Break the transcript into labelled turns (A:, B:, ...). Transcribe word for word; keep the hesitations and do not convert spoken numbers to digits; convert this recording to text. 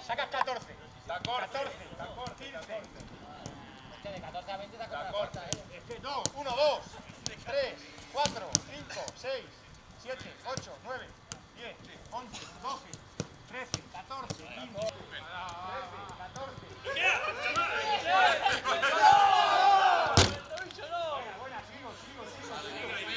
A: Sacas catorce.
B: catorce.
A: quince.
C: Hostia, de catorce a veinte te has
B: La
C: cortado
B: corta,
C: la corta, eh.
A: Es que no. uno, dos, tres, cuatro, cinco, seis, siete, ocho, nueve, diez, once, doce, trece, catorce, quince, trece, catorce. Buena, buena, sigo, sigo, sigo, sigo.